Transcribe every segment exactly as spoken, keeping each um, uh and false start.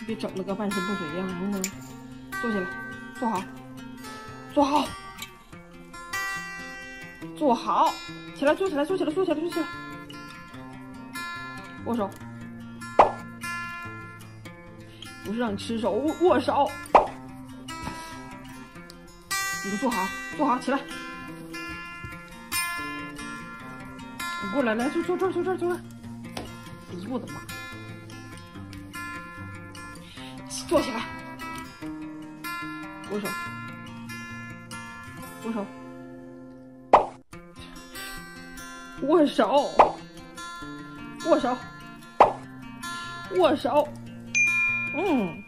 别整了个半身不遂样，能不能坐起来？坐好，坐好，坐好，起来，坐起来，坐起来，坐起来，坐起来，握手。不是让你吃手，握握手。你给我坐好，坐好，起来。你过来，来，坐坐这儿，坐这儿，坐这儿。哎呦我的妈！坐起来，握手，握手，握手，握手，握手。嗯。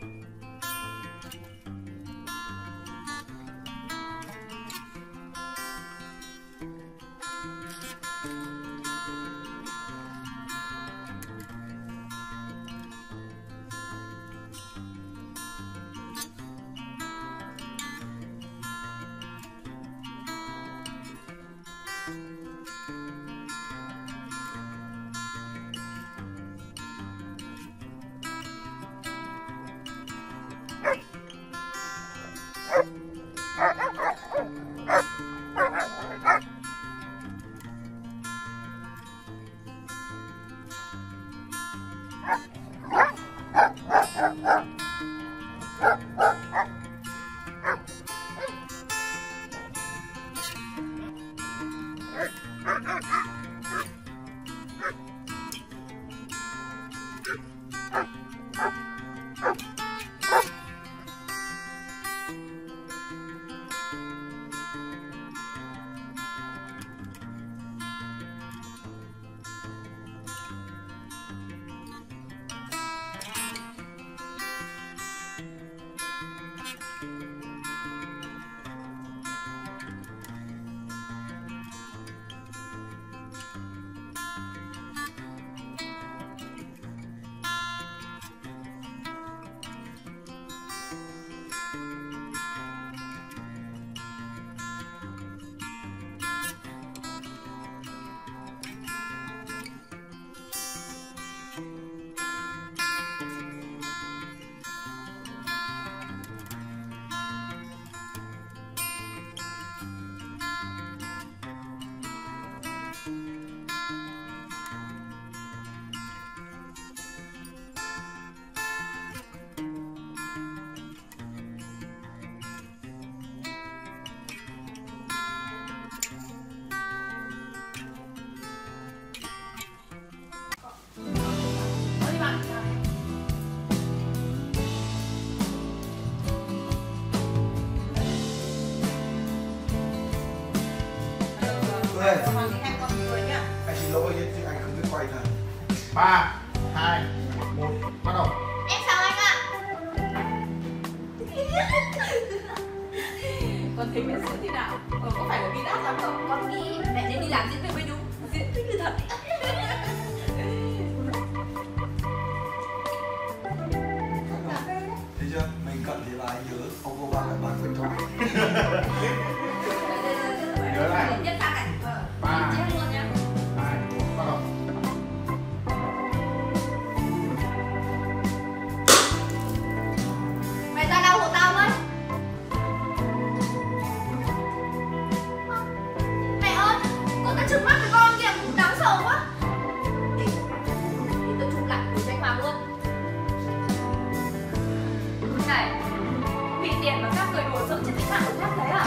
Anh xin lỗi chứ anh không biết quay thôi. Ba, hai, một, bắt đầu. Em chào anh ạ. Con thấy diễn thế nào? Ờ, có phải là vì đắt lắm không? Con nghĩ mẹ nên đi làm diễn viên mới đúng. Diễn thích như thật. Thấy chưa? Mình cận thì là anh nhớ ông cô ba lại bán quên thôi. Nhớ này. Nhất phát này. Ba, Chết luôn nhá. hai, một, bắt đầu. Mày ra đâu hộ tao với. Mẹ ơi, cô ta trừng mắt với con kìa, đáng sợ quá. Thì tôi chụp lại của anh Hoàng luôn. Này, vì tiền mà các người đùa giỡn trên tính mạng của khác đấy à?